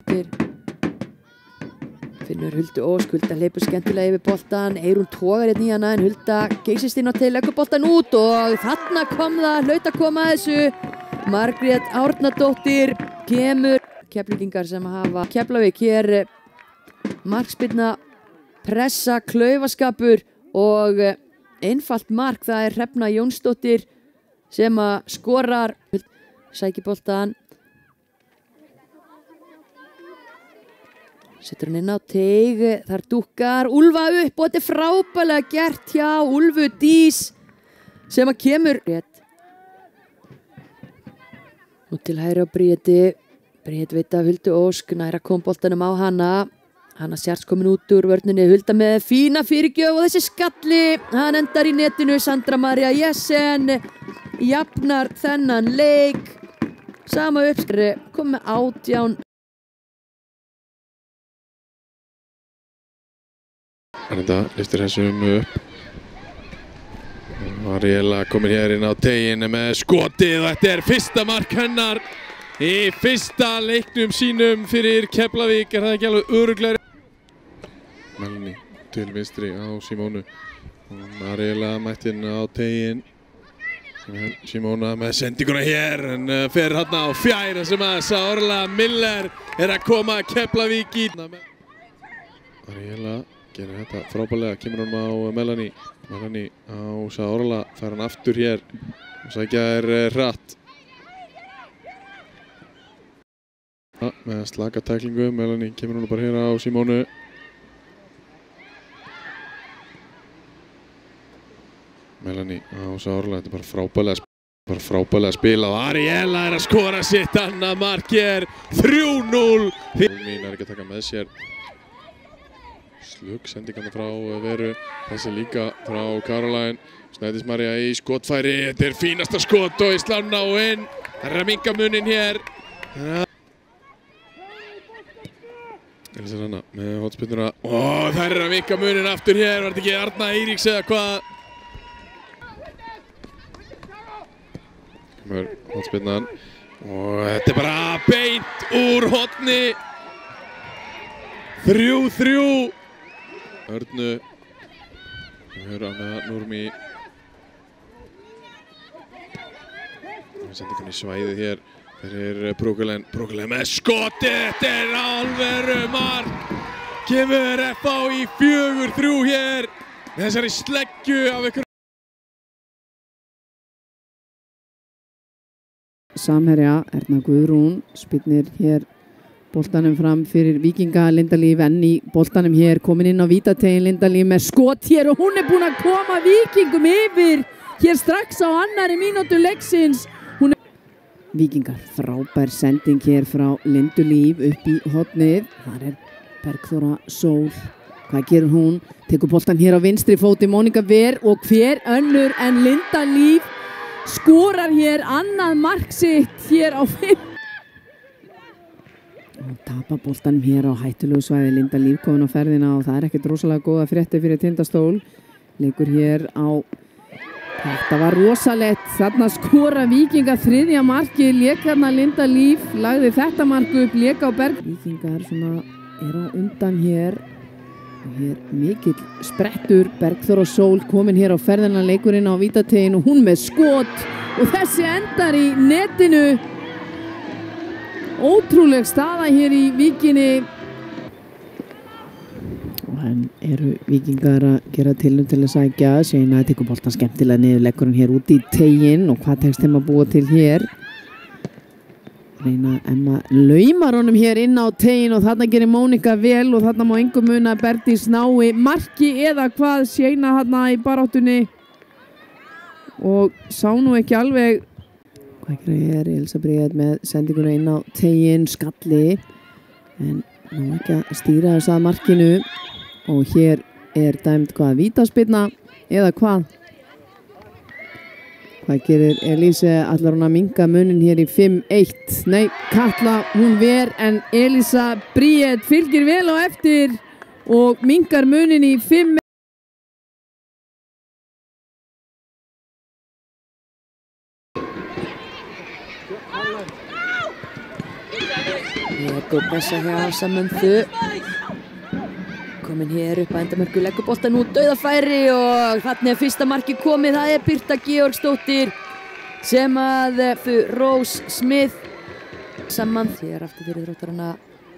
Finnur Huldu Ósk, Hulda hleypur skemmtilega yfir boltan, Eyrún togar hérna í hana en Hulda geysist inn á til, leggur boltan út og þarna kom það, hlaut að koma að þessu. Margrét Árnadóttir kemur. Keflvíkingar sem hafa Keflavík hér, markspyrna, pressa, klaufaskapur og einfalt mark. Það er Hrefna Jónsdóttir sem að skorar, sækir boltan. Setur hann inn á teig, þar dúkkar Úlfa upp og þetta er frábælega gert hjá Úlfu Dís sem að kemur rétt. Nú til hægri á Bríeti, Bríet veit af Huldu Ósk, næra kom boltanum á hana. Hanna Sjarts komin út úr vörninni, Hulda með fína fyrirgjöf og þessi skalli, hann endar í netinu. Sandra María Jessen jafnar þennan leik. Sama uppskri, kom með 18. Arnda lyftir þessum upp. Ariela komin hér inn á teginn með skotið og þetta er fyrsta mark hennar í fyrsta leiknum sínum fyrir Keflavík. Er það ekki alveg örugglega? Melanie til vinstri á Simónu. Ariela mætt inn á teginn. Simóna með sendinguna hér en fer hérna á fjær sem að Sárla Miller er að koma Keflavík í. Ariela gerir þetta frábælega, kemur hann á Melanie. Melanie á Sárla, fær hann aftur hér og sækja hratt. Með slaka tæklingu, Melanie kemur hann bara hér á Simónu. Melanie á Sárla, þetta er bara frábælega spila og Ariela er að skora sitt annað mark hér, 3-0. Mín er ekki að taka með sér. Slug sendingarna frá Veru, þessi líka frá Caroline. Snædís María í skotfæri, þetta er fínasta skot og í slána og inn. Það er að minka munin hér. Elsa Ranna með hotspinnuna. Það er að minka munin aftur hér, var þetta ekki Arna Eiríks eða hvað? Kemur hotspinnan og þetta er bara beint úr hotni. 3-3. Örnu, við höfum Anna Núrmi. Sendingun í svæðið hér fyrir Brúkulen. Brúkulen með skotið, þetta er alvöru mark. Kemur FH í 4-3 hér með þessari sleggju af ykkur. Samherja, Erna Guðrún, spyrnir hér boltanum fram fyrir Víkinga. Linda Líf enn í boltanum hér, komin inn á vítategin. Linda Líf með skot hér og hún er búin að koma Víkingum yfir hér strax á annari mínútu leiksins. Víkingar, frábær sending hér frá Lindu Líf upp í hornið. Þar er Bergþóra Sól. Hvað gerir hún? Tekur boltan hér á vinstri fóti, Mónika Ver, og hver önnur en Linda Líf skorar hér annað mark sitt hér á 5. Og tapa boltanum hér á hættulegu svæði. Linda Líf komin á ferðina og það er ekkert rosalega góða fréttir fyrir Tindastól. Leikur hér á, þetta var rosalegt. Þarna skora Víkinga þriðja markið. Lék þarna Linda Líf, lagði þetta mark upp, lék á Berg. Víkingar svona er á undan hér. Og hér mikill sprettur. Bergþóra Sól komin hér á ferðina, leikurinn á vítategin og hún með skot. Og þessi endar í netinu. Ótrúleg staða hér í Víkinni. Og hann eru Víkingar að gera tilraun til að sækja. Sveina tekur boltan skemmtilega niður, leggur hann hér út í teginn. Og hvað tekst þeim að búa til hér? Reyna Emma laumar honum hér inn á teginn og þarna gerir Mónika vel og þarna má engum muna að Bergdís nái marki eða hvað. Sveina þarna í baráttunni og sá nú ekki alveg. Hvað gerir Elsa Bríet með sendinguna inn á teginn, skalli, en ná ekki að stýra þess að markinu og hér er dæmt hvað, vítaspyrna eða hvað? Hvað gerir Elíse? Ætlar hún að minnka munin hér í 5-1? Nei, Katla, hún ver, en Elisa Bríet fylgir vel á eftir og minnkar munin í 5-1. Ég er góð pressa hjá Samönthu. Komin hér upp að endamörku, leggur boltan út, dauðafæri og þarna fyrsta marki komið. Það Birta Georgsdóttir sem að Rose Smith Samönthu hér aftur fyrir Þróttarana.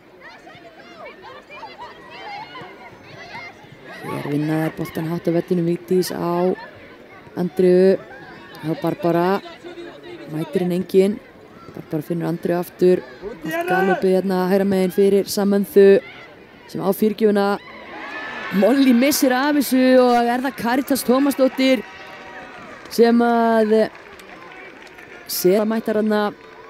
Hér vinna þær boltan hátt á vellinum, Vigdís á Andreu, á Barbara, mætir hinn engin. Barbara finnur Andreu aftur, allt galopið hérna hægra megin fyrir Samönthu sem á fyrirgjöfuna. Molly missir af þessu og er það Karitas Tómasdóttir sem að sér að mæta hana.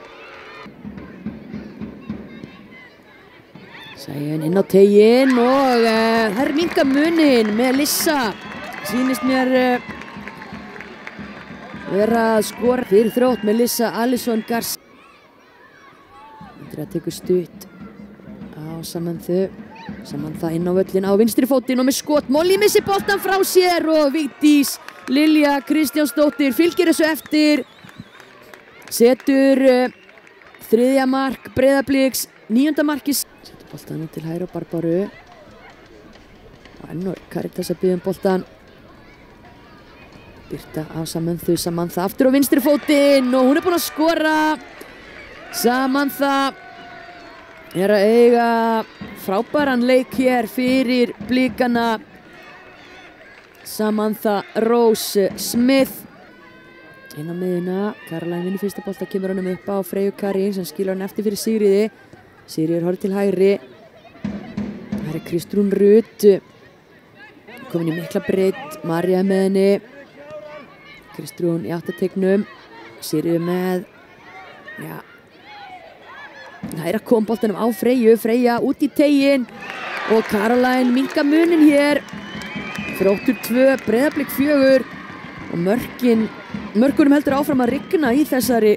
Sæjun inn á teiginn og það er minnka munin með Lissa. Sýnist mér vera að skora fyrir Þrótt með Lissa Alisson Garcia. Andrea tekur stutt á Samönthu. Samantha inn á völlin á vinstri fótinn og með skot. Molly missir boltan frá sér og Vigdís Lilja Kristjánsdóttir fylgir þessu eftir. Setur þriðja mark Breiðabliks, 9. markið. Setur boltan út til hægri og Barbaru. Og ennur Karitas að biðja boltan. Birta á Samönthu, Samantha aftur á vinstri fótinn og hún er búin að skora. Samantha er að eiga frábæran leik hér fyrir Blikana. Samantha Rose Smith inn á miðjuna. Caroline vinnur fyrsta bolta, kemur honum upp á Freyju Karin sem skilur hann eftir fyrir Sigríði. Sigríður horfir til hægri. Það er Kristrún Rutt komin í mikla breidd. María með henni. Kristrún í áttategnum. Sigríður með það er að koma boltanum á Freyju. Freyja út í teiginn og Caroline minnka munin hér. Þróttur 2, Breiðablik 4 og mörkunum heldur áfram að rigna í þessari.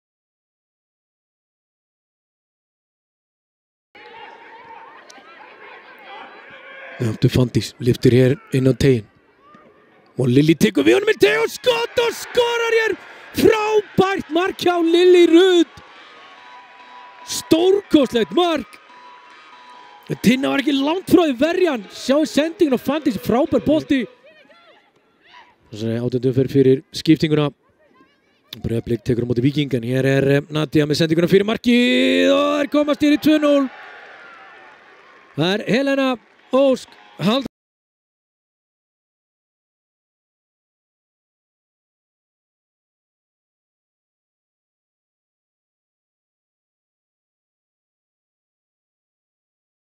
Aftur Fanndís, lyftir hér inn á teiginn og Lilli tekur við honum í teig og skot og skorar hér. Frábært mark hjá Lilli Rutt. Stórkostlegt mark. Tinna var ekki langt frá því verjan. Sjáum sendingin á Fanndís, frábær bolti. Þessari 8. umferð fyrir skiptinguna. Breiðablik tekur á móti Víking en hér er Nadia með sendinguna fyrir markið og er komast hér í 2-0. Það er Helena Ósk